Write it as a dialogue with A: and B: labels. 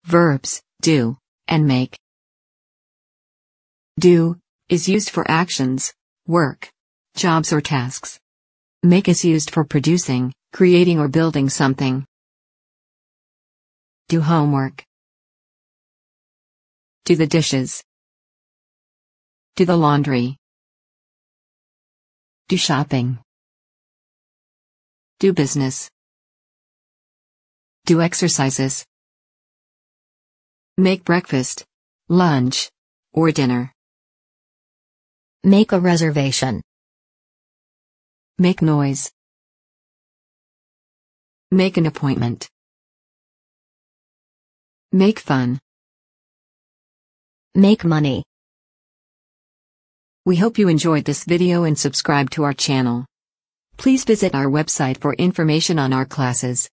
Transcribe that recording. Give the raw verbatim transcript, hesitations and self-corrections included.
A: Verbs, do, and make. Do is used for actions, work, jobs or tasks. Make is used for producing, creating or building something. Do homework. Do the dishes. Do the laundry. Do shopping. Do business. Do exercises. Make breakfast, lunch, or dinner.
B: Make a reservation.
A: Make noise. Make an appointment. Make fun.
B: Make money.
A: We hope you enjoyed this video and subscribe to our channel. Please visit our website for information on our classes.